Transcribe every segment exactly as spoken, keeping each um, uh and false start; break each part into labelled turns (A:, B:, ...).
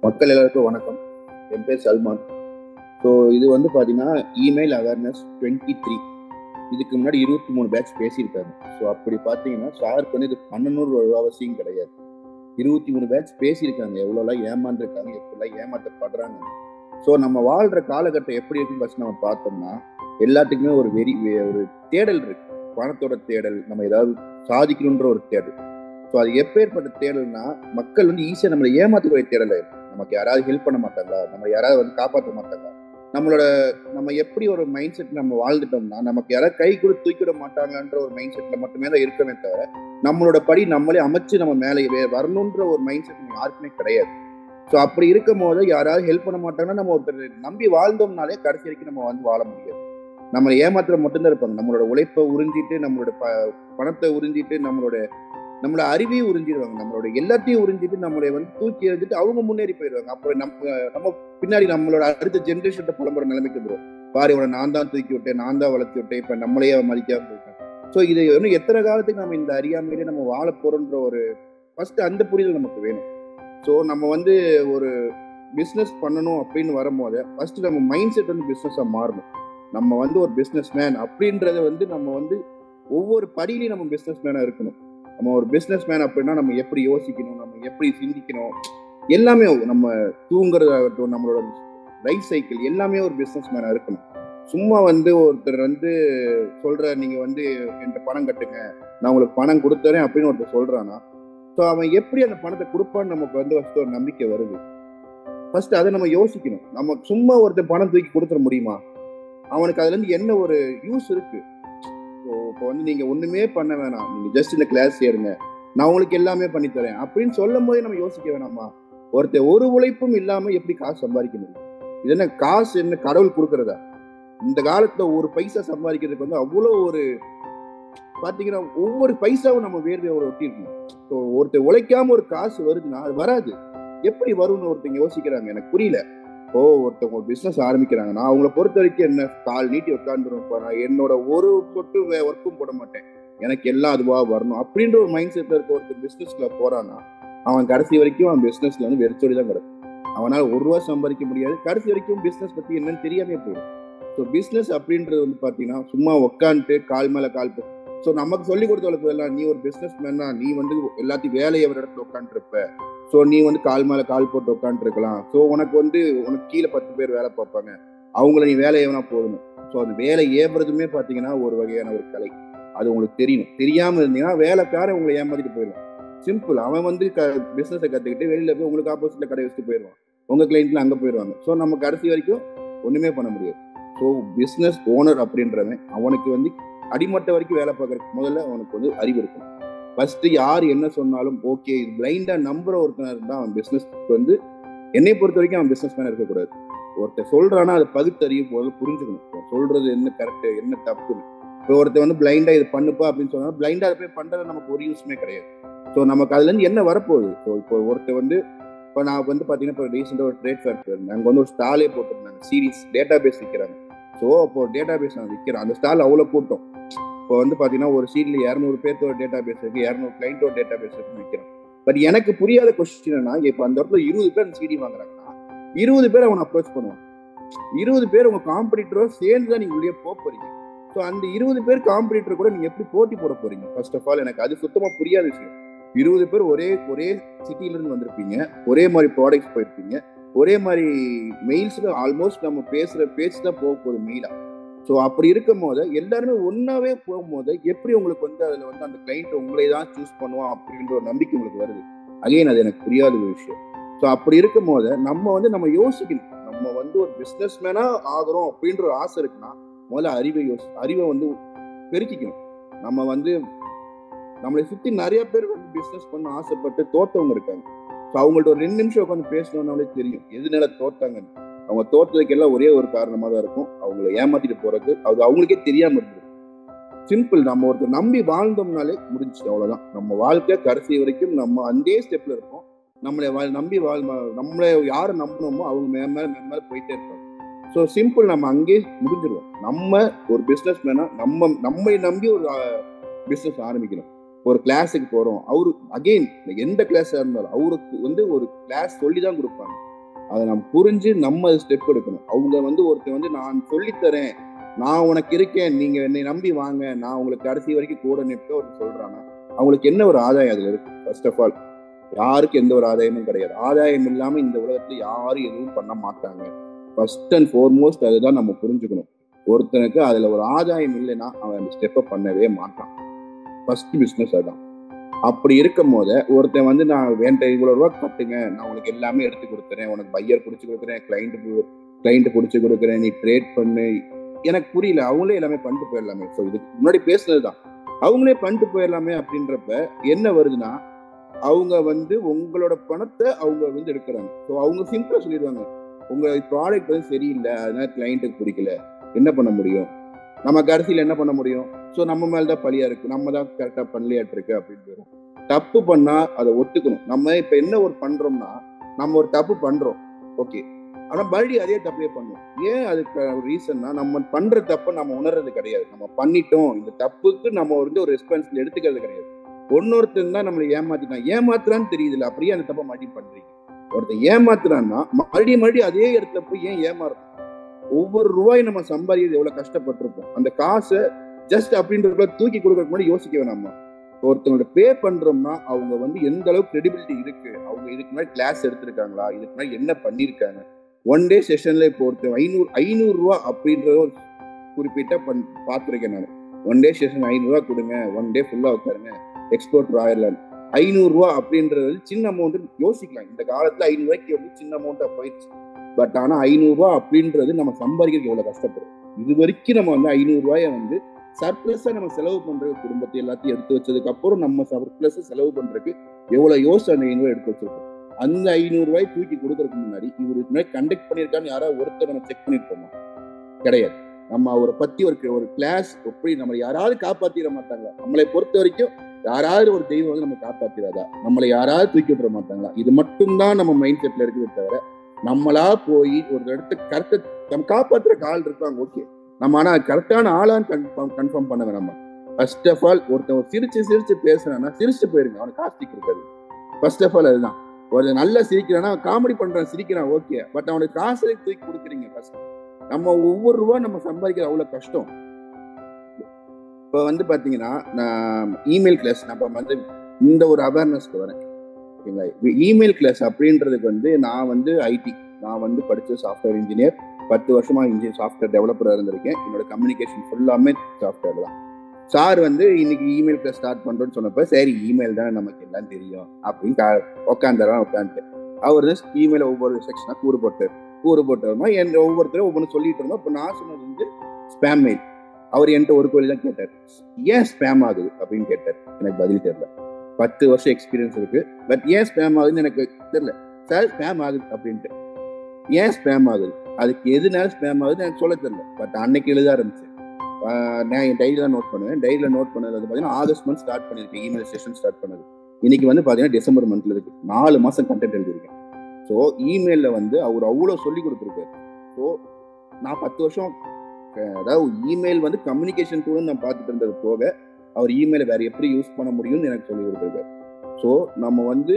A: மக்கள் எல்லாருக்கும் வணக்கம். என் பேர் சல்மான். ஸோ இது வந்து பார்த்தீங்கன்னா இமெயில் அவேர்னஸ் டுவெண்ட்டி த்ரீ இதுக்கு முன்னாடி இருபத்தி மூணு பேட்ச் பேசியிருக்காங்க. ஸோ அப்படி பார்த்தீங்கன்னா சாருக்கு வந்து இது பண்ணணும்னு ஒரு அவசியம் கிடையாது. இருபத்தி மூணு பேட்ச் பேசியிருக்காங்க, எவ்வளோலாம் ஏமாந்துருக்காங்க, எப்படிலாம் ஏமாற்றப்படுறாங்க. ஸோ நம்ம வாழ்கிற காலகட்டம் எப்படி இருக்குன்னு ஃபஸ்ட் நம்ம பார்த்தோம்னா எல்லாத்துக்குமே ஒரு வெறி ஒரு தேடல் இருக்கு. பணத்தோட தேடல், நம்ம ஏதாவது சாதிக்கணுன்ற ஒரு தேடல். ஸோ அது எப்பேற்பட்ட தேடல்னா மக்கள் வந்து ஈஸியாக நம்மளை ஏமாற்றக்கூடிய தேடல் இருக்கு. நமக்கு யாராவது ஹெல்ப் பண்ண மாட்டாங்களா, நம்ம யாராவது வந்து காப்பாற்ற மாட்டாங்களா, நம்மளோட நம்ம எப்படி ஒரு மைண்ட் செட் நம்ம வாழ்ந்துட்டோம்னா நமக்கு யாராவது கை கூட தூக்கிட மாட்டாங்கன்ற ஒரு மைண்ட் செட்ல மட்டுமே தான் இருக்கவே தவிர நம்மளோட படி நம்மளே அமைச்சு நம்ம மேலே வரணுன்ற ஒரு மைண்ட் செட் யாருக்குமே கிடையாது. ஸோ அப்படி இருக்கும் போது யாராவது ஹெல்ப் பண்ண மாட்டாங்கன்னா நம்ம ஒருத்தர் நம்பி வாழ்ந்தோம்னாலே கடைசி வரைக்கும் நம்ம வந்து வாழ முடியாது. நம்மளை ஏமாத்திர மட்டும்தான் இருப்பாங்க. நம்மளோட உழைப்பை உறிஞ்சிட்டு, நம்மளோட ப பணத்தை உறிஞ்சிட்டு, நம்மளோட நம்மளோட அறிவையும் உறிஞ்சிடுவாங்க, நம்மளோட எல்லாத்தையும் உறிஞ்சிட்டு நம்மளை வந்து தூக்கி எறிஞ்சிட்டு அவங்க முன்னேறி போயிடுவாங்க. அப்புறம் நம்ம நம்ம பின்னாடி நம்மளோட அடுத்த ஜென்ரேஷன் புலம்புற நிலைமைக்கு வந்துடும். பாரு, இவனை நான் தான் தூக்கி விட்டேன், நான் தான் வளர்த்து விட்டேன், இப்ப நம்மளையே மதிக்காம போயிட்டேன். ஸோ இது இன்னும் எத்தனை காலத்துக்கு நம்ம இந்த அறியாமையிலே நம்ம வாழ போறோன்ற ஒரு ஃபர்ஸ்ட் அந்த புரிதல் நமக்கு வேணும். ஸோ நம்ம வந்து ஒரு பிஸ்னஸ் பண்ணணும் அப்படின்னு வரும்போது ஃபர்ஸ்ட் நம்ம மைண்ட் செட் வந்து பிஸ்னஸா மாறணும். நம்ம வந்து ஒரு பிஸ்னஸ் மேன் அப்படின்றத வந்து நம்ம வந்து ஒவ்வொரு படியிலையும் நம்ம பிஸ்னஸ் மேனா இருக்கணும். நம்ம ஒரு பிஸ்னஸ் மேன் அப்படின்னா நம்ம எப்படி யோசிக்கணும், நம்ம எப்படி சிந்திக்கணும், எல்லாமே நம்ம தூங்குறதாகட்டும், நம்மளோட லைஃப் சைக்கிள் எல்லாமே ஒரு பிஸ்னஸ் மேனா இருக்கணும். சும்மா வந்து ஒருத்தர் வந்து சொல்ற நீங்க வந்து என்கிட்ட பணம் கட்டுங்க, நான் உங்களுக்கு பணம் கொடுத்துறேன் அப்படின்னு ஒருத்தர் சொல்றானா, ஸோ அவன் எப்படி அந்த பணத்தை கொடுப்பான்னு நமக்கு வந்து ஃபர்ஸ்ட் ஒரு நம்பிக்கை வருது. ஃபர்ஸ்ட் அதை நம்ம யோசிக்கணும். நம்ம சும்மா ஒருத்தர் பணம் தூக்கி கொடுத்துட முடியுமா? அவனுக்கு அதுல இருந்து என்ன ஒரு யூஸ் இருக்கு? இப்போ வந்து நீங்க ஒண்ணுமே பண்ண வேணாம், நீங்க ஜஸ்ட் இந்த கிளாஸ் சேருங்க, நான் உங்களுக்கு எல்லாமே பண்ணி தரேன் அப்படின்னு சொல்லும் போது நம்ம யோசிக்க வேணாமா? ஒருத்தர் ஒரு உழைப்பும் இல்லாம எப்படி காசு சம்பாதிக்க முடியும்? இது என்ன காசு என்ன கடவுள் கொடுக்கறதா? இந்த காலத்துல ஒரு பைசா சம்பாதிக்கிறதுக்கு வந்து அவ்வளவு ஒரு பாத்தீங்கன்னா ஒவ்வொரு பைசாவும் நம்ம வேர்வையோட ஒட்டி இருக்கணும். ஸோ ஒருத்தர் உழைக்காம ஒரு காசு வருதுன்னா அது வராது. எப்படி வரும்னு ஒருத்தங்க யோசிக்கிறாங்க, எனக்கு புரியல. ஓ, ஒருத்தவங்க ஒரு பிசினஸ் ஆரம்பிக்கிறாங்கன்னா அவங்கள பொறுத்த வரைக்கும் என்ன, கால் நீட்டி உட்காந்துருப்பா, என்னோட ஒரு சொட்டு ஒர்க்கும் போட மாட்டேன், எனக்கு எல்லாம் அதுவா வரணும் அப்படின்ற ஒரு மைண்ட் செட்ல இருக்க ஒருத்தர் பிசினஸ்ல போறான்னா அவன் கடைசி வரைக்கும் அவன் பிசினஸ்ல வந்து வெறிச்சோடி தான் கிடக்கும். அவனால ஒரு ரூபா சம்பாதிக்க முடியாது, கடைசி வரைக்கும் பிசினஸ் பத்தி என்னன்னு தெரியாமே போயிடும். ஸோ பிசினஸ் அப்படின்றது வந்து பாத்தீங்கன்னா சும்மா உட்காந்துட்டு கால் மேல கால். ஸோ நமக்கு சொல்லி கொடுத்தவளுக்கு எல்லாம் நீ ஒரு பிசினஸ் மேனா, நீ வந்து எல்லாத்தையும் வேலையை ஒரு இடத்துல உட்காந்துருப்ப, ஸோ நீ வந்து கால் மேலே கால் போட்டு உட்காந்துருக்கலாம், ஸோ உனக்கு வந்து உனக்கு கீழே பத்து பேர் வேலை பார்ப்பாங்க, அவங்கள நீ வேலை ஏவனா போகணும். ஸோ அது வேலை ஏவுறதுமே பார்த்தீங்கன்னா ஒரு வகையான ஒரு கலை. அது உங்களுக்கு தெரியணும். தெரியாமல் இருந்தீங்கன்னா வேலைக்காரன் உங்களை ஏமாத்திட்டு போயிடுவான். சிம்பிள். அவன் வந்து க பிஸ்னஸை கற்றுக்கிட்டு வெளியில் போய் உங்களுக்கு ஆப்போசிட்டில் கடை வச்சுட்டு போயிடுவான், உங்கள் கிளைண்ட்ல அங்கே போயிடுவாங்க. ஸோ நம்ம கடைசி வரைக்கும் ஒன்றுமே பண்ண முடியாது. ஸோ பிஸ்னஸ் ஓனர் அப்படின்றவன் அவனுக்கு வந்து அடிமட்ட வரைக்கும் வேலை பார்க்கறதுக்கு முதல்ல அவனுக்கு வந்து அறிவு இருக்கும். ஃபர்ஸ்ட் யார் என்ன சொன்னாலும் ஓகே இது பிளைண்டா நம்புற ஒருத்தர் தான் அவன் பிசினஸ்க்கு வந்து, என்னை பொறுத்த வரைக்கும் அவன் பிசினஸ் மேன் இருக்கக்கூடாது. ஒருத்தர் சொல்றானா அதை பகுத்தறியும் போது புரிஞ்சுக்கணும், சொல்றது என்ன கரெக்ட் என்ன தப்புன்னு. இப்போ ஒருத்தர் வந்து பிளைண்டா இது பண்ணுப்பா அப்படின்னு சொன்னா பிளைண்டா அதை போய் பண்றது நமக்கு ஒரு யூஸ்மே கிடையாது. ஸோ நமக்கு அதுல இருந்து என்ன வரப்போகுது? ஸோ இப்போ ஒருத்தர் வந்து இப்போ நான் வந்து பாத்தீங்கன்னா இப்போ ரீசெண்டா ஒரு ட்ரேட் ஃபேர் போயிருந்தேன், அங்கே வந்து ஒரு ஸ்டாலே போட்டிருந்தாங்க, சீரீஸ் டேட்டா பேஸ் விற்கிறாங்க. ஸோ அப்போ டேட்டா பேஸ் நான் விற்கிறேன், அந்த ஸ்டால் அவ்வளோ கூட்டம். இப்போ வந்து பார்த்தீங்கன்னா ஒரு சீட்ல இரநூறு பேர்த்தோட டேட்டா பேஸ் இருக்கு, இரநூறு கிளைண்டோட டேட்டா பேஸ் இருக்கு விற்கிறோம். பட் எனக்கு புரியாத கொஸ்டின்னா, இப்போ அந்த இடத்துல இருபது பேர் அந்த சீடி வாங்குறாங்கன்னா இருபது பேர் அவனை அப்ரோச் பண்ணுவான், இருபது பேர் உங்க காம்படிட்டரோ சேர்ந்து தான் நீங்க உள்ளே போக போறீங்க. ஸோ அந்த இருபது பேர் காம்படிட்டர் கூட நீங்க எப்படி போட்டி போட போறீங்க? ஃபர்ஸ்ட் ஆஃப் ஆல் எனக்கு அது சுத்தமா புரியாத விஷயம். இருபது பேர் ஒரே ஒரே சிட்டில இருந்து வந்திருப்பீங்க, ஒரே மாதிரி ப்ராடக்ட்ஸ் போயிருப்பீங்க, ஒரே மாதிரி மெயில்ஸ்ல ஆல்மோஸ்ட் நம்ம பேசுற பேச்சு தான் போக போகுது மெயிலா. ஸோ அப்படி இருக்கும் போது எல்லாருமே ஒன்னாவே போகும்போது எப்படி உங்களுக்கு வந்து அதுல வந்து அந்த கிளைண்ட் உங்களை தான் சூஸ் பண்ணுவான் அப்படின்ற ஒரு நம்பிக்கை உங்களுக்கு வருது? அகைன் அது எனக்கு புரியாத ஒரு விஷயம். ஸோ அப்படி இருக்கும் போது நம்ம வந்து நம்ம யோசிக்கணும், நம்ம வந்து ஒரு பிஸ்னஸ் மேனா ஆகிறோம் அப்படின்ற ஒரு ஆசை இருக்குன்னா முதல்ல அறிவை யோசி அறிவை வந்து பெருக்கிக்கணும். நம்ம வந்து நம்மளை சுத்தி நிறைய பேர் வந்து பிஸ்னஸ் பண்ண ஆசைப்பட்டு தோத்தவங்க இருக்காங்க. ஸோ அவங்கள்ட்ட ஒரு ரெண்டு நிமிஷம் உட்காந்து பேசணும்னாலே தெரியும் எதுனால தோத்தாங்கன்னு. அவங்க தோற்றதுக்கு எல்லாம் ஒரே ஒரு காரணமா தான் இருக்கும், அவங்கள ஏமாத்திட்டு போறது. அது அவங்களுக்கே தெரியாம இருந்தது. சிம்பிள். நம்ம ஒருத்தர் நம்பி வாழ்ந்தோம்னாலே முடிஞ்சிச்சு, அவ்வளவுதான். நம்ம வாழ்க்கை கடைசி வரைக்கும் நம்ம அந்த ஸ்டெப்ல இருப்போம். நம்மளை நம்பி வாழ் நம்மளை யாரை நம்பணுமோ அவங்க மேல மேல மேல போயிட்டே இருப்பாங்க. ஸோ சிம்பிள், நம்ம அங்கேயே முடிஞ்சிருவோம். நம்ம ஒரு பிஸ்னஸ் மேனா நம்ம நம்மை நம்பி ஒரு பிஸ்னஸ் ஆரம்பிக்கணும். ஒரு கிளாஸுக்கு போறோம், அவரு அகெயின் எந்த கிளாஸா இருந்தாலும் அவருக்கு வந்து ஒரு கிளாஸ் சொல்லி தான் கொடுப்பாங்க. அதை நம்ம புரிஞ்சு நம்ம ஸ்டெப் எடுக்கணும். அவங்க வந்து ஒருத்தர் வந்து நான் சொல்லித்தரேன், நான் உனக்கு இருக்கேன், நீங்க என்னை நம்பி வாங்க, நான் உங்களுக்கு கடைசி வரைக்கும் கூட நிற்க ஒரு சொல்றாங்க. அவங்களுக்கு என்ன ஒரு ஆதாயம் அதுல இருக்கு? ஃபர்ஸ்ட் ஆஃப் ஆல் யாருக்கு எந்த ஒரு ஆதாயமும் கிடையாது. ஆதாயம் இல்லாம இந்த உலகத்துல யாரும் எதுவும் பண்ண மாட்டாங்க. ஃபர்ஸ்ட் அண்ட் ஃபோர்மோஸ்ட் அதுதான் நம்ம புரிஞ்சுக்கணும். ஒருத்தனுக்கு அதுல ஒரு ஆதாயம் இல்லைன்னா அவன் அந்த ஸ்டெப்பை பண்ணவே மாட்டான். ஃபர்ஸ்ட் பிஸ்னஸ் அதுதான். அப்படி இருக்கும் போது ஒருத்தன் வந்து நான் வேண்ட இவ்வளவு ரூபா கட்டுங்க, நான் உனக்கு எல்லாமே எடுத்து கொடுத்துறேன், உனக்கு பையர் பிடிச்சி கொடுக்குறேன், கிளைண்ட் கிளைண்ட் பிடிச்சி கொடுக்குறேன், நீ ட்ரேட் பண்ணு, எனக்கு புரியல, அவங்களே எல்லாமே பண்ணிட்டு போயிடலாமே. ஸோ இதுக்கு முன்னாடி பேசுனதுதான், அவங்களே பண்ணிட்டு போயிடலாமே அப்படின்றப்ப என்ன வருதுன்னா, அவங்க வந்து உங்களோட பணத்தை அவங்க வந்து எடுக்கிறாங்க. ஸோ அவங்க சிம்பிளா சொல்லிடுவாங்க, உங்க ப்ராடக்ட் வந்து சரியில்லை, அதனால கிளைண்ட்டுக்கு பிடிக்கல, என்ன பண்ண முடியும், நம்ம கடைசியில் என்ன பண்ண முடியும்? ஸோ நம்ம மேல்தான் பழியா இருக்கு, நம்ம தான் கரெக்டா பண்ணலையாட்டு இருக்கு அப்படின்னு. தப்பு பண்ணா அதை ஒத்துக்கணும். நம்ம இப்ப என்ன ஒரு பண்றோம்னா, நம்ம ஒரு தப்பு பண்றோம், ஓகே, ஆனா மறுபடியும் அதே தப்பே பண்ணுவோம். ஏன் அதுக்கு ரீசன்னா, நம்ம பண்ற தப்பை நம்ம உணர்றது கிடையாது. நம்ம பண்ணிட்டோம், இந்த தப்புக்கு நம்ம வந்து ஒரு ரெஸ்பான்சிபிலிட்டி எடுத்துக்கிறது கிடையாது. ஒன்னொருத்தன் தான் நம்மளை ஏமாத்திட்டான், ஏமாத்துறான்னு தெரியுதுல்ல, அப்படியே அந்த தப்பை மாட்டி பண்றீங்க. ஒருத்தன் ஏமாத்துறான்னா மறுபடியும் மறுபடியும் அதே இடத்துல போய் ஏன் ஏமாறுறோம்? ஒவ்வொரு ரூபாய் நம்ம சம்பாதிக்கிறது எவ்வளவு கஷ்டப்பட்டிருப்போம். அந்த காசை ஜஸ்ட் அப்படின்றத தூக்கி கொடுக்கறதுக்கு முன்னாடி யோசிக்க வேணாமா? ஒருத்தவங்க பே பண்றோம்னா அவங்க வந்து எந்த அளவுக்கு கிரெடிபிலிட்டி இருக்கு, அவங்க இதுக்கு முன்னாடி கிளாஸ் எடுத்திருக்காங்களா, இதுக்கு முன்னாடி என்ன பண்ணிருக்காங்க. ஒன் டே செஷன்ல இப்போ ஒருத்தர் ஐநூறு ஐநூறு ரூபா அப்படின்றத ஒரு குறிப்பிட்ட பண் பார்த்துருக்கேன் நான். ஒன் டே செஷன் ஐநூறு ரூபா கொடுங்க, ஒன் டே ஃபுல்லா உட்காருங்க, எக்ஸ்போர்ட் ராயர்லாண்ட் ஐநூறு ரூபா அப்படின்றது சின்ன அமௌண்ட் யோசிக்கலாம். இந்த காலத்துல ஐநூறு ரூபாய்க்கு எப்படி சின்ன அமௌண்ட்டா போயிடுச்சு. பட் ஆனா ஐநூறு ரூபா அப்படின்றது நம்ம சம்பாதிக்கிறதுக்கு எவ்வளவு கஷ்டப்படும். இது வரைக்கும் நம்ம வந்து ஐநூறு ரூபாய வந்து சர்ப்ளஸா நம்ம செலவு பண்றது, குடும்பத்தை எல்லாத்தையும் எடுத்து வச்சதுக்கு அப்புறம் நம்ம சர்ப்ளஸ் செலவு பண்றதுக்கு எவ்வளவு யோசிச்சு அந்த ஐநூறு ரூபாய் எடுத்து வச்சிருக்கோம். அந்த ஐநூறு ரூபாய் தூக்கி கொடுக்கறதுக்கு முன்னாடி இவருக்கு முன்னாடி கண்டக்ட் பண்ணிருக்கான்னு யாராவது ஒருத்தர் நம்ம செக் பண்ணிருப்போமா? கிடையாது. நம்ம அவரை பத்தி ஒரு ஒரு கிளாஸ் எப்படி நம்ம யாராவது காப்பாத்திட மாட்டாங்களா? நம்மளை பொறுத்த வரைக்கும் யாராவது ஒரு தெய்வம் வந்து நம்ம காப்பாத்திடாதா? நம்மளை யாராவது தூக்கி விட்டுற மாட்டாங்களா? இது மட்டும்தான் நம்ம மைண்ட் செட்ல இருக்குது தவிர, நம்மளா போய் ஒரு இடத்த கரெக்டா நம்ம காப்பாத்துற ஆள் இருப்பாங்க, ஓகே, நம்ம ஆனா கரெக்டான ஆளான்னு கன்ஃபார்ம் கன்ஃபார்ம் பண்ண வேணாமா? ஃபர்ஸ்ட் ஆஃப் ஆல் ஒருத்தன் சிரிச்சு சிரிச்சு பேசுறான்னா சிரிச்சு போயிருங்க, அவனுக்கு காஸ்டிக் இருக்காது. ஃபர்ஸ்ட் ஆஃப் ஆல் அதுதான். ஒரு நல்லா சிரிக்கிறானா, காமெடி பண்றான், சிரிக்கிறான், ஓகே, பட் அவனுக்கு காசு தூக்கி கொடுக்குறீங்க. ஃபர்ஸ்ட் நம்ம ஒவ்வொரு ரூபா நம்ம சம்பாதிக்கிற அவ்வளவு கஷ்டம். இப்போ வந்து பாத்தீங்கன்னா, நான் இமெயில் கிளாஸ் நம்ம வந்து இந்த ஒரு அவேர்னஸ்க்கு வரேன். ஓகேங்களா? இமெயில் கிளாஸ் அப்படின்றதுக்கு வந்து நான் வந்து ஐடி, நான் வந்து படிச்ச சாஃப்ட்வேர் இன்ஜினியர், பத்து வருஷமா இன்ஜினியர் சாஃப்ட்வேர் டெவலப்பராக இருந்திருக்கேன். என்னோட கம்யூனிகேஷன் ஃபுல்லாமே சாஃப்ட்வேர் தான். சார் வந்து இன்னைக்கு இமெயில் கிளாஸ் ஸ்டார்ட் பண்றோம்னு சொன்னப்ப, சரி இமெயில் தானே நமக்கு எல்லாம் தெரியும் அப்படின்னு உட்காந்துறான். உட்காந்துட்டு அவர் இமெயில ஒவ்வொரு செக்ஷனா கூறு போட்டு கூறு போட்டோம்னா என் ஒவ்வொருத்தரும் ஒவ்வொன்று சொல்லிட்டு இருந்தோம். இப்போ நான் சொன்னது வந்து ஸ்பேம் மெயில். அவர் என்கிட்ட ஒரு கோயில் தான் கேட்டார், ஏன் ஸ்பேம் ஆகுது அப்படின்னு கேட்டார். எனக்கு பதில் தெரியல. பத்து வருஷம் எக்ஸ்பீரியன்ஸ் இருக்கு, பட் ஏன் ஸ்பேம் ஆகுதுன்னு எனக்கு தெரியல. சார் ஸ்பேம் ஆகுது அப்படின்ட்டு, ஏன் ஸ்பேம் ஆகுது, அதுக்கு எதுனால ஸ்பேம் ஆகுதுன்னு எனக்கு சொல்ல தெரியல. பட் அன்னைக்கு எழுத ஆரம்பிச்சேன். நான் என் டைரியில நோட் பண்ணுவேன். டைரியில நோட் பண்ணது வந்து பார்த்தீங்கன்னா ஆகஸ்ட் மந்த் ஸ்டார்ட் பண்ணியிருக்கேன். இமெயில் செஷன் ஸ்டார்ட் பண்ணது இன்னைக்கு வந்து பார்த்தீங்கன்னா டிசம்பர் மந்த்ல இருக்கு. நாலு மாசம் கண்டென்ட் எழுதியிருக்கேன். ஸோ இமெயில வந்து அவர் அவ்வளோ சொல்லி கொடுத்துருக்காரு. ஸோ நான் பத்து வருஷம் அதாவது இமெயில் வந்து கம்யூனிகேஷன் டூல்னு நான் பார்த்துட்டு இருந்தது போக, அவர் இமெயிலை வேற எப்படி யூஸ் பண்ண முடியும்னு எனக்கு சொல்லி கொடுத்துருக்காரு. ஸோ நம்ம வந்து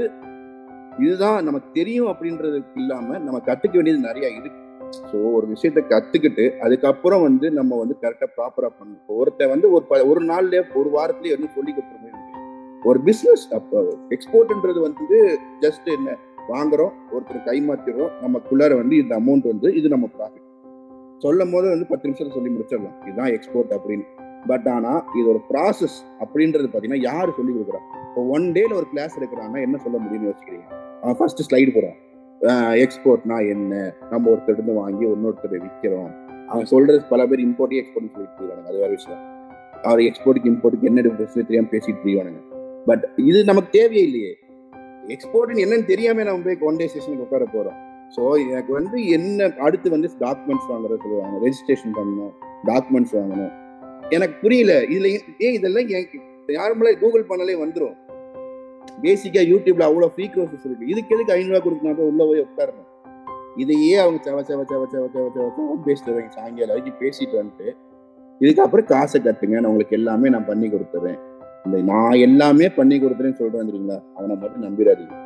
A: இதுதான் நமக்கு தெரியும் அப்படின்றதுக்கு இல்லாம நம்ம கத்துக்க வேண்டியது நிறைய இருக்கு. ஸோ ஒரு விஷயத்த கத்துக்கிட்டு அதுக்கப்புறம் வந்து நம்ம வந்து கரெக்டா ப்ராப்பரா பண்ணணும். ஒருத்த வந்து ஒரு ஒரு நாள்லயே ஒரு வாரத்திலேயே வந்து சொல்லி கொடுத்துருக்கோம். ஒரு பிசினஸ் அப்போ எக்ஸ்போர்ட்ன்றது வந்து ஜஸ்ட் என்ன வாங்குறோம், ஒருத்தர் கைமாத்திடுறோம், நமக்குள்ளார வந்து இந்த அமௌண்ட் வந்து இது நம்ம ப்ராஃபிட் சொல்லும் போது வந்து பத்து நிமிஷம் சொல்லி முடிச்சிடலாம், இதுதான் எக்ஸ்போர்ட் அப்படின்னு. பட் ஆனா இது ஒரு ப்ராசஸ் அப்படின்றது பாத்தீங்கன்னா யாரு சொல்லி கொடுக்குறா? இப்போ ஒன் டேல ஒரு கிளாஸ் எடுக்கிறான்னா என்ன சொல்ல முடியும்னு யோசிக்கிறீங்க? அவன் ஃபர்ஸ்ட் ஸ்லைடு போடுறான், எக்ஸ்போர்ட்னா என்ன, நம்ம ஒருத்தர் இருந்து வாங்கி இன்னொருத்தர் விற்கிறோம். அவன் சொல்றது பல பேர் இம்போர்ட் எக்ஸ்போர்ட் சொல்லிட்டு இருக்காங்க, அது வேற விஷயம். அவர் எக்ஸ்போர்ட்டுக்கு இம்போர்ட்டுக்கு என்ன டிஃபரன்ஸ் தெரியாம பேசிட்டு இருக்கானுங்க. பட் இது நமக்கு தேவையே இல்லையே. எக்ஸ்போர்ட்னு என்னன்னு தெரியாம நம்ம போய் ஒன் டே செஷனுக்கு உட்கார போறோம். ஸோ எனக்கு வந்து என்ன அடுத்து வந்து டாக்குமெண்ட்ஸ் வாங்குறது சொல்லுவாங்க, ரெஜிஸ்ட்ரேஷன் பண்ணணும், டாக்குமெண்ட்ஸ் வாங்கணும். எனக்கு புரியல இதுல ஏ இதெல்லாம் யாருமே கூகுள் பண்ணாலே வந்துடும். பேசிக்கா யூடியூப்ல அவ்வளவு ஃப்ரீ கோர்சஸ் இருக்கு. இதுக்கு எதுக்கு ஐநூறு ரூபா கொடுக்கணும் உள்ள போய் உட்காரணும்? இதையே அவங்க செவ செவ செவ செவ செவ செவ பேசிட்டு வருவாங்க சாயங்காலம் வரைக்கும் பேசிட்டு வந்துட்டு, இதுக்கப்புறம் காசை கட்டுங்க, நான் உங்களுக்கு எல்லாமே நான் பண்ணி கொடுத்துறேன். இந்த நான் எல்லாமே பண்ணி கொடுத்துறேன்னு சொல்றேன் தெரியுங்களா, அவனை மட்டும் நம்பிடாதீங்க.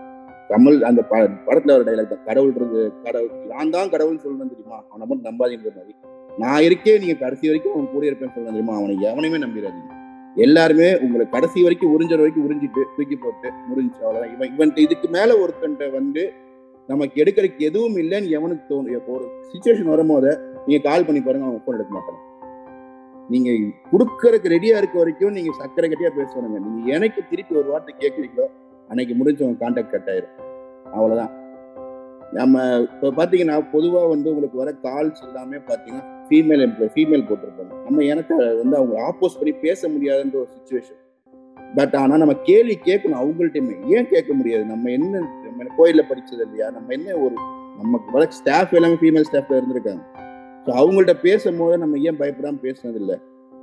A: கமல் அந்த படத்துல ஒரு டைலாக் தான், கடவுள் இருக்கு கடவுள் நான் தான் கடவுள்னு சொல்லணும் தெரியுமா, அவனை மட்டும் நம்பாதீங்க மாதிரி. நான் இருக்கே நீங்க கடைசி வரைக்கும் அவன் கூட இருப்பேன்னு சொல்லணும் தெரியுமா, அவனை எவனையுமே நம்பிடாதீங்க. எல்லாருமே உங்களை கடைசி வரைக்கும் உறிஞ்ச வரைக்கும் உறிஞ்சிட்டு தூக்கி போட்டு முடிஞ்சு அவ்வளவுதான். இவன் இவன் இதுக்கு மேல ஒருத்தன்ட்ட வந்து நமக்கு எடுக்கிறதுக்கு எதுவும் இல்லைன்னு எவனுக்கு தோணும் ஒரு சுச்சுவேஷன் வரும்போது நீங்க கால் பண்ணி பாருங்க, அவன் போன் எடுக்க மாட்டாங்க. நீங்க கொடுக்கறதுக்கு ரெடியா இருக்க வரைக்கும் நீங்க சக்கரை கட்டியா பேசுவானுங்க. நீங்க எனக்கு திருப்பி ஒரு வார்த்தை கேட்குறீங்களோ அன்னைக்கு முடிஞ்சவங்க கான்டாக்ட் கட் ஆயிரும். அவ்வளவுதான். நம்ம இப்போ பாத்தீங்கன்னா பொதுவா வந்து உங்களுக்கு வர கால்ஸ் எல்லாமே பாத்தீங்கன்னா ஃபீமேல் எம்ப்ளாய் ஃபீமேல் போட்டிருப்பாங்க. நம்ம எனக்கு வந்து அவங்க ஆப்போஸ் பண்ணி பேச முடியாதுன்ற ஒரு சுச்சுவேஷன். பட் ஆனா நம்ம கேள்வி கேட்கணும் அவங்கள்ட்டையுமே. ஏன் கேட்க முடியாது? நம்ம என்ன நம்ம கோயில்ல படிச்சது இல்லையா? நம்ம என்ன ஒரு நமக்கு வர ஸ்டாஃப் எல்லாமே ஃபீமேல் ஸ்டாஃப்ல இருந்திருக்காங்க. ஸோ அவங்கள்ட்ட பேசும்போது நம்ம ஏன் பயப்படாம பேசுனது இல்லை?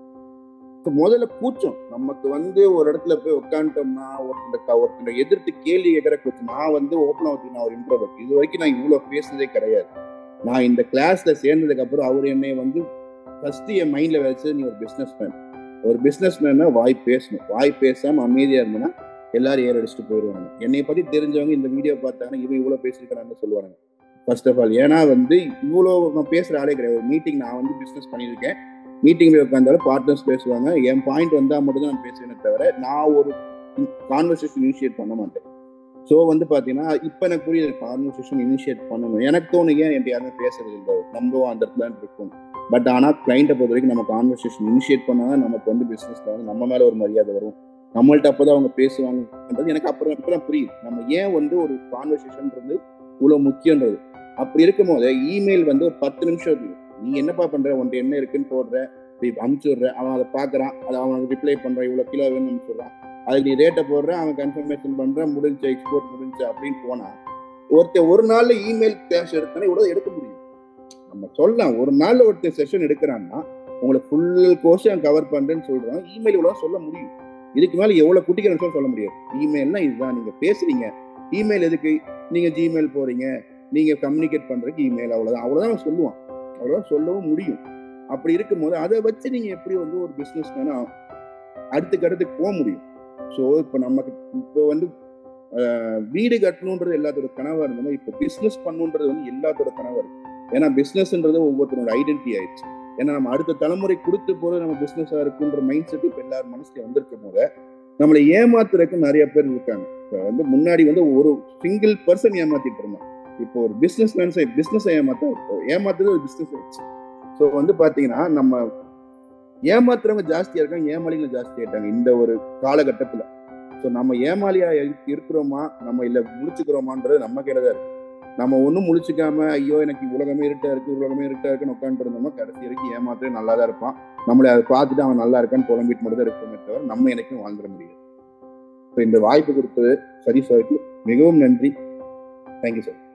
A: முதல்ல கூச்சம். நமக்கு வந்து ஒரு இடத்துல போய் உட்காந்துட்டோம்னா ஒருத்தர் ஒருத்தர் எதிர்த்து கேள்வி கேட்கற கூச்சம். நான் வந்து ஓப்பனா வச்சு நான் ஒரு இன்ட்ரோவர்ட். இது வரைக்கும் நான் இவ்வளவு பேசுனதே கிடையாது. நான் இந்த கிளாஸ்ல சேர்ந்ததுக்கு அப்புறம் அவர் என்னை வந்து ஃபர்ஸ்ட் என் மைண்ட்ல வச்சு நீ ஒரு பிசினஸ் மேன். ஒரு பிசினஸ் மேன்னா வாய் பேசணும். வாய் பேசாம அமைதியா இருந்தேன்னா எல்லாரும் ஏற அடிச்சுட்டு போயிடுவாங்க. என்னை பத்தி தெரிஞ்சவங்க இந்த வீடியோ பார்த்தாங்கன்னா இவன் இவ்வளவு பேசிருக்கான்னு சொல்லுவாங்க. ஃபர்ஸ்ட் ஆஃப் ஆல் ஏன்னா வந்து இவ்வளோ நான் பேசுற ஆளே கிடையாது. மீட்டிங் நான் வந்து பிசினஸ் பண்ணியிருக்கேன். மீட்டிங்ல உட்காந்தாலும் பார்ட்னர்ஸ் பேசுவாங்க. என் பாயிண்ட் வந்தா மட்டும் தான் நான் பேசுவேனே தவிர நான் ஒரு கான்வர்சேஷன் இனிஷியேட் பண்ண மாட்டேன். ஸோ வந்து பாத்தீங்கன்னா இப்ப எனக்கு புரியுது கான்வர்சேஷன் இனிஷியேட் பண்ணணும். எனக்கு தோணுங்க என்கிட்ட யாருமே பேசுறது இல்லை, நம்ம அந்த இடத்துல இருக்கும். பட் ஆனா கிளைண்ட்டை பொறுத்த வரைக்கும் நம்ம கான்வர்சேஷன் இனிஷியேட் பண்ணாதான் நமக்கு வந்து பிசினஸ்ல வந்து நம்ம மேல ஒரு மரியாதை வரும். நம்மள்ட்ட அப்பதான் அவங்க பேசுவாங்கன்றது எனக்கு அப்புறம் இப்பதான் புரியுது. நம்ம ஏன் வந்து ஒரு கான்வர்சேஷன்ன்றது இவ்வளவு முக்கியன்றது. அப்படி இருக்கும் போது இமெயில் வந்து ஒரு பத்து நிமிஷம் இருக்கு. நீ என்னப்பா பண்ற, உன்ட்டு என்ன இருக்குன்னு போடுற, அமுச்சு விடுற, அவன் அதை பாக்குறான், அதை அவனுக்கு ரிப்ளை பண்றான், இவ்வளவு கிலோ வேணும்னு சொல்றான், அதுக்கு நீ ரேட்டை போடுற, அவன் கன்ஃபர்மேஷன் பண்றான், முடிஞ்சு எக்ஸ்போர்ட் முடிஞ்சு அப்படின்னு போனா ஒருத்தர் ஒரு நாள்ல இமெயில் கேஷ் எடுத்தானே இவ்வளவு எடுக்க முடியும். நம்ம சொல்லலாம் ஒரு நாள்ல ஒருத்தர் செஷன் எடுக்கிறான்னா உங்களுக்கு ஃபுல் கோர்ஸ் கவர் பண்றேன்னு சொல்றான், இமெயில் இவ்வளவு சொல்ல முடியும். இதுக்கு மேல எவ்வளவு குட்டிக்கிறன்னு சொல்ல முடியாது. இமெயில்னா இதுதான், நீங்க பேசுறீங்க. இமெயில் எதுக்கு? நீங்க ஜிமெயில் போறீங்க, நீங்க கம்யூனிகேட் பண்றதுக்கு இமெயில், அவ்வளவுதான். அவ்வளவுதான் சொல்லுவான், அவ்வளவுதான் சொல்லவும் முடியும். அப்படி இருக்கும்போது அதை வச்சு நீங்க எப்படி வந்து ஒரு பிசினஸ் மேனா அடுத்துக்கு அடுத்துக்கு போக முடியும். ஸோ இப்போ நமக்கு இப்போ வந்து வீடு கட்டணுன்றது எல்லாத்தோட கனவா இருந்தோம். இப்போ பிசினஸ் பண்ணுன்றது வந்து எல்லாத்தோட கனவா இருக்கு. ஏன்னா பிசினஸ்ன்றது ஒவ்வொருத்தரோட ஐடென்டிட்டி ஆயிடுச்சு. ஏன்னா நம்ம அடுத்த தலைமுறை கொடுத்து போது நம்ம பிசினஸா இருக்குன்ற மைண்ட் செட் இப்போ எல்லாரும் மனசுல வந்திருக்கும் போது நம்மளை ஏமாத்துறதுக்கு நிறைய பேர் இருக்காங்க. இப்போ வந்து முன்னாடி வந்து ஒரு சிங்கிள் பர்சன் ஏமாத்திட்டு இருந்தான். இப்போ ஒரு பிசினஸ் மேன் பிசினஸ் ஏமாத்த ஏமாத்துறது ஒரு பிசினஸ் ஆயிடுச்சு. ஸோ வந்து பாத்தீங்கன்னா நம்ம ஏமாத்துறவங்க ஜாஸ்தியா இருக்காங்க, ஏமாளிகள் ஜாஸ்தி ஆயிட்டாங்க இந்த ஒரு காலகட்டத்துல. ஸோ நம்ம ஏமாளியா இருக்கிறோமா நம்ம இல்ல முழிச்சுக்கிறோமான்றது நம்ம கையில தான் இருக்கு. நம்ம ஒன்றும் முழிச்சுக்காம ஐயோ எனக்கு உலகமே இருட்டா இருக்கு உலகமே இருட்டா இருக்குன்னு உட்காந்துட்டு இருந்தோம்னா கடைசி வரைக்கும் ஏமாத்திரே நல்லா தான் இருப்பான். நம்மளை அதை பார்த்துட்டு அவன் நல்லா இருக்கான்னு புலம்பிட்டு மட்டும் தான் இருக்குமே தவிர நம்ம எனக்கும் வாழ்ந்துட முடியாது. ஸோ இந்த வாய்ப்பு கொடுத்தது சரி சாருக்கு மிகவும் நன்றி. Thank you sir.